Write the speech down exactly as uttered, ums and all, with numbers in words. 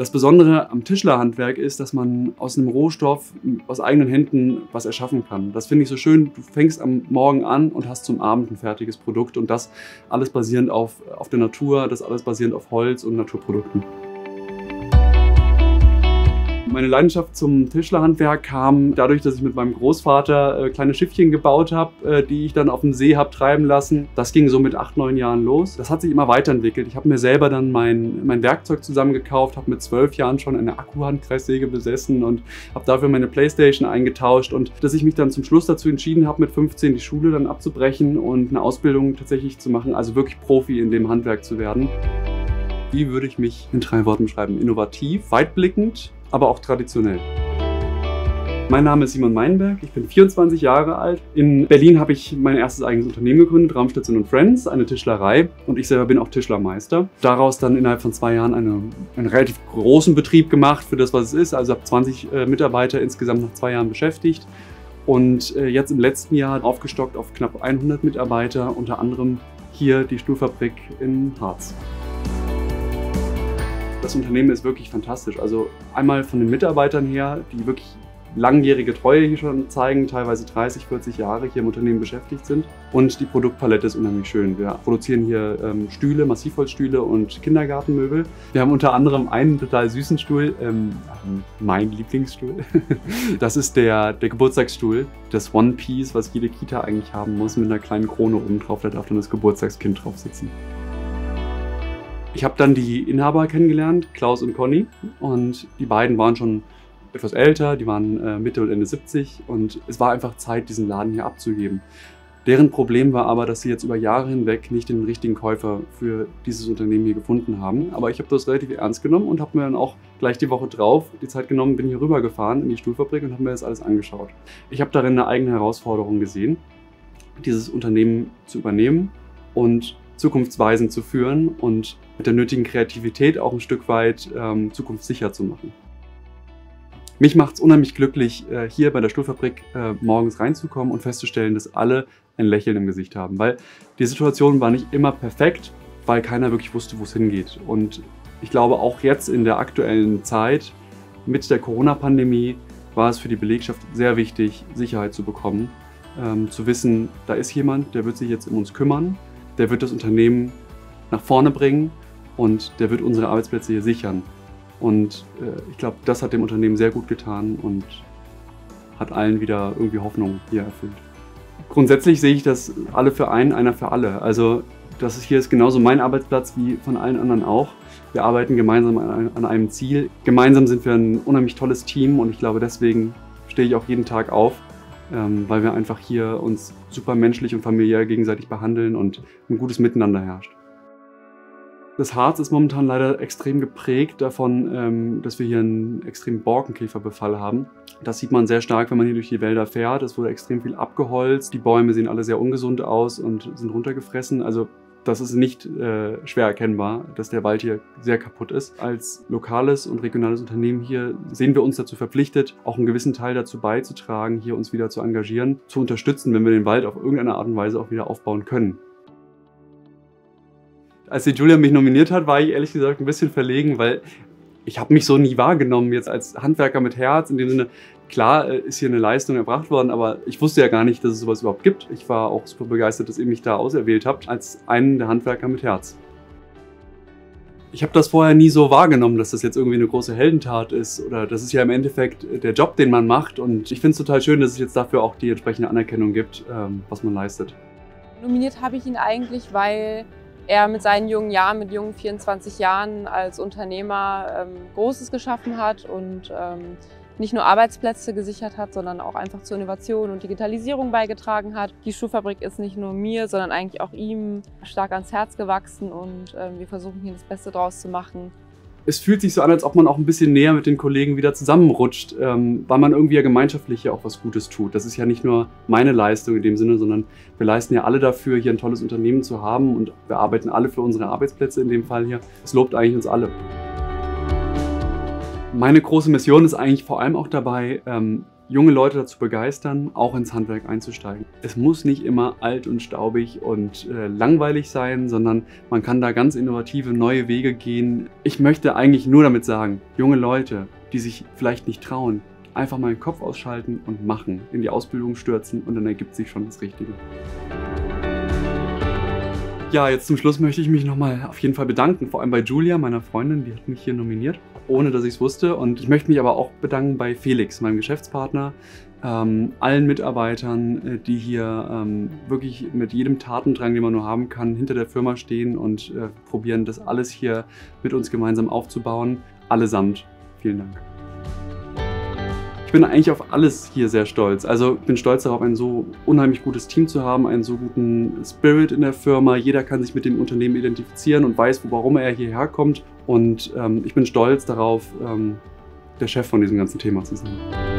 Das Besondere am Tischlerhandwerk ist, dass man aus einem Rohstoff, aus eigenen Händen was erschaffen kann. Das finde ich so schön. Du fängst am Morgen an und hast zum Abend ein fertiges Produkt und das alles basierend auf, auf der Natur, das alles basierend auf Holz und Naturprodukten. Meine Leidenschaft zum Tischlerhandwerk kam dadurch, dass ich mit meinem Großvater äh, kleine Schiffchen gebaut habe, äh, die ich dann auf dem See habe treiben lassen. Das ging so mit acht, neun Jahren los. Das hat sich immer weiterentwickelt. Ich habe mir selber dann mein, mein Werkzeug zusammengekauft, habe mit zwölf Jahren schon eine Akkuhandkreissäge besessen und habe dafür meine Playstation eingetauscht. Und dass ich mich dann zum Schluss dazu entschieden habe, mit fünfzehn die Schule dann abzubrechen und eine Ausbildung tatsächlich zu machen, also wirklich Profi in dem Handwerk zu werden. Wie würde ich mich in drei Worten beschreiben? Innovativ, weitblickend, aber auch traditionell. Mein Name ist Simon Meinberg, ich bin vierundzwanzig Jahre alt. In Berlin habe ich mein erstes eigenes Unternehmen gegründet, Raumstation und Friends, eine Tischlerei. Und ich selber bin auch Tischlermeister. Daraus dann innerhalb von zwei Jahren eine, einen relativ großen Betrieb gemacht für das, was es ist. Also habe zwanzig äh, Mitarbeiter insgesamt nach zwei Jahren beschäftigt. Und äh, jetzt im letzten Jahr aufgestockt auf knapp hundert Mitarbeiter, unter anderem hier die Stuhlfabrik in Harz. Das Unternehmen ist wirklich fantastisch. Also einmal von den Mitarbeitern her, die wirklich langjährige Treue hier schon zeigen, teilweise dreißig, vierzig Jahre hier im Unternehmen beschäftigt sind. Und die Produktpalette ist unheimlich schön. Wir produzieren hier ähm, Stühle, Massivholzstühle und Kindergartenmöbel. Wir haben unter anderem einen total süßen Stuhl, ähm, mein Lieblingsstuhl. Das ist der, der Geburtstagsstuhl, das One Piece, was jede Kita eigentlich haben muss, mit einer kleinen Krone oben drauf. Da darf dann das Geburtstagskind drauf sitzen. Ich habe dann die Inhaber kennengelernt, Klaus und Conny, und die beiden waren schon etwas älter, die waren äh, Mitte und Ende siebzig und es war einfach Zeit, diesen Laden hier abzugeben. Deren Problem war aber, dass sie jetzt über Jahre hinweg nicht den richtigen Käufer für dieses Unternehmen hier gefunden haben. Aber ich habe das relativ ernst genommen und habe mir dann auch gleich die Woche drauf die Zeit genommen, bin hier rübergefahren in die Stuhlfabrik und habe mir das alles angeschaut. Ich habe darin eine eigene Herausforderung gesehen, dieses Unternehmen zu übernehmen und zukunftsweisend zu führen und mit der nötigen Kreativität auch ein Stück weit ähm, zukunftssicher zu machen. Mich macht es unheimlich glücklich, äh, hier bei der Stuhlfabrik äh, morgens reinzukommen und festzustellen, dass alle ein Lächeln im Gesicht haben. Weil die Situation war nicht immer perfekt, weil keiner wirklich wusste, wo es hingeht. Und ich glaube, auch jetzt in der aktuellen Zeit mit der Corona-Pandemie war es für die Belegschaft sehr wichtig, Sicherheit zu bekommen. Ähm, zu wissen, da ist jemand, der wird sich jetzt um uns kümmern. Der wird das Unternehmen nach vorne bringen und der wird unsere Arbeitsplätze hier sichern. Und äh, ich glaube, das hat dem Unternehmen sehr gut getan und hat allen wieder irgendwie Hoffnung hier erfüllt. Grundsätzlich sehe ich das alle für einen, einer für alle. Also das ist hier ist genauso mein Arbeitsplatz wie von allen anderen auch. Wir arbeiten gemeinsam an, an einem Ziel. Gemeinsam sind wir ein unheimlich tolles Team und ich glaube, deswegen stehe ich auch jeden Tag auf. Ähm, weil wir einfach hier uns super menschlich und familiär gegenseitig behandeln und ein gutes Miteinander herrscht. Das Harz ist momentan leider extrem geprägt davon, ähm, dass wir hier einen extremen Borkenkäferbefall haben. Das sieht man sehr stark, wenn man hier durch die Wälder fährt. Es wurde extrem viel abgeholzt, die Bäume sehen alle sehr ungesund aus und sind runtergefressen. Also das ist nicht äh, schwer erkennbar, dass der Wald hier sehr kaputt ist. Als lokales und regionales Unternehmen hier sehen wir uns dazu verpflichtet, auch einen gewissen Teil dazu beizutragen, hier uns wieder zu engagieren, zu unterstützen, wenn wir den Wald auf irgendeine Art und Weise auch wieder aufbauen können. Als die Julia mich nominiert hat, war ich ehrlich gesagt ein bisschen verlegen, weil ich habe mich so nie wahrgenommen jetzt als Handwerker mit Herz. In dem Sinne, klar ist hier eine Leistung erbracht worden, aber ich wusste ja gar nicht, dass es sowas überhaupt gibt. Ich war auch super begeistert, dass ihr mich da auserwählt habt als einen der Handwerker mit Herz. Ich habe das vorher nie so wahrgenommen, dass das jetzt irgendwie eine große Heldentat ist oder das ist ja im Endeffekt der Job, den man macht und ich finde es total schön, dass es jetzt dafür auch die entsprechende Anerkennung gibt, was man leistet. Nominiert habe ich ihn eigentlich, weil er mit seinen jungen Jahren, mit jungen vierundzwanzig Jahren als Unternehmer ähm, Großes geschaffen hat und ähm, nicht nur Arbeitsplätze gesichert hat, sondern auch einfach zur Innovation und Digitalisierung beigetragen hat. Die Stuhlfabrik ist nicht nur mir, sondern eigentlich auch ihm stark ans Herz gewachsen und ähm, wir versuchen hier das Beste draus zu machen. Es fühlt sich so an, als ob man auch ein bisschen näher mit den Kollegen wieder zusammenrutscht, ähm, weil man irgendwie ja gemeinschaftlich ja auch was Gutes tut. Das ist ja nicht nur meine Leistung in dem Sinne, sondern wir leisten ja alle dafür, hier ein tolles Unternehmen zu haben und wir arbeiten alle für unsere Arbeitsplätze in dem Fall hier. Es lobt eigentlich uns alle. Meine große Mission ist eigentlich vor allem auch dabei, ähm, junge Leute dazu begeistern, auch ins Handwerk einzusteigen. Es muss nicht immer alt und staubig und äh, langweilig sein, sondern man kann da ganz innovative neue Wege gehen. Ich möchte eigentlich nur damit sagen, junge Leute, die sich vielleicht nicht trauen, einfach mal den Kopf ausschalten und machen, in die Ausbildung stürzen und dann ergibt sich schon das Richtige. Ja, jetzt zum Schluss möchte ich mich nochmal auf jeden Fall bedanken, vor allem bei Julia, meiner Freundin, die hat mich hier nominiert, ohne dass ich es wusste. Und ich möchte mich aber auch bedanken bei Felix, meinem Geschäftspartner, ähm, allen Mitarbeitern, die hier ähm, wirklich mit jedem Tatendrang, den man nur haben kann, hinter der Firma stehen und äh, probieren, das alles hier mit uns gemeinsam aufzubauen. Allesamt. Vielen Dank. Ich bin eigentlich auf alles hier sehr stolz. Also ich bin stolz darauf, ein so unheimlich gutes Team zu haben, einen so guten Spirit in der Firma. Jeder kann sich mit dem Unternehmen identifizieren und weiß, warum er hierher kommt. Und ähm, ich bin stolz darauf, ähm, der Chef von diesem ganzen Thema zu sein.